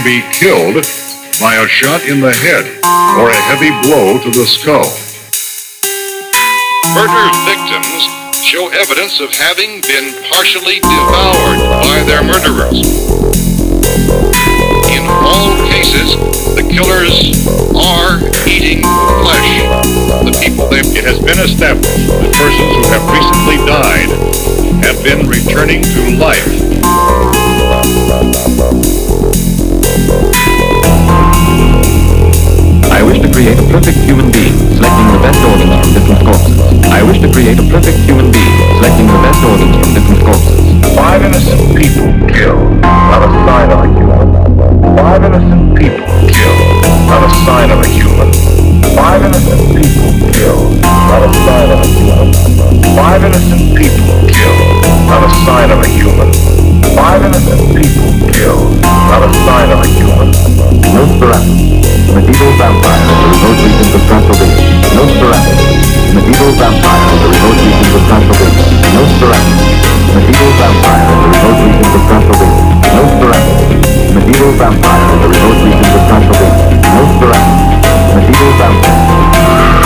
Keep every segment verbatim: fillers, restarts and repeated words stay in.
be killed by a shot in the head or a heavy blow to the skull. Murder victims show evidence of having been partially devoured by their murderers. In all cases, the killers are eating flesh. The people they... It has been established that persons who have recently died have been returning to life. I wish to create a perfect human being, selecting the best organs from different corpses. I wish to create a perfect human being, selecting the best organs from different corpses. Five innocent people killed, not a sign of a human. Five innocent people killed, not a sign of a human. Five innocent people killed, not a sign of a human. Five innocent people killed, not a sign of a human. Five innocent people killed, not a sign of a human. Nosferatu, medieval vampire in the remote regions of Transylvania. Nosferatu, medieval vampire in the remote regions of Transylvania. Nosferatu, medieval vampire in the remote regions of Transylvania. Nosferatu, medieval vampire in the remote regions of Transylvania. Nosferatu, medieval vampire.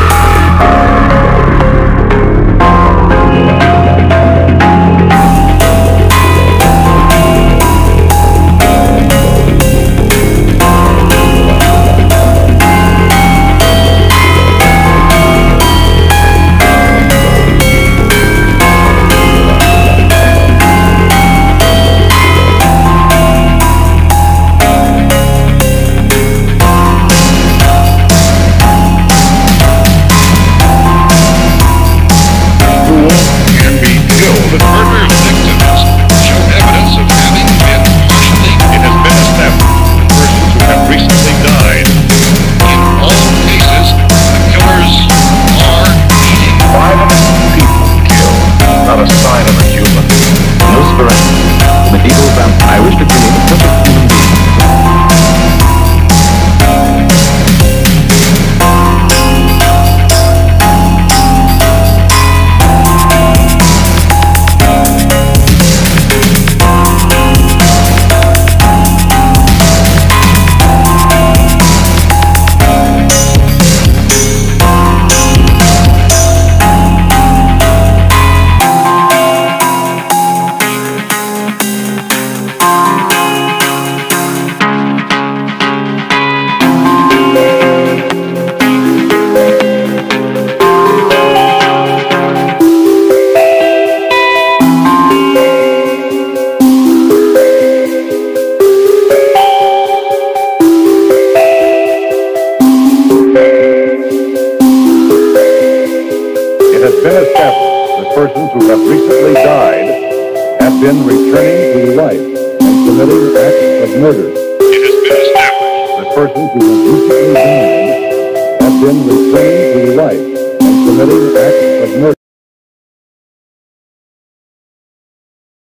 It has been established that persons who have recently died have been returning to life and committing acts of murder. It has been established that persons who have recently died have been returning to life and committing acts of murder.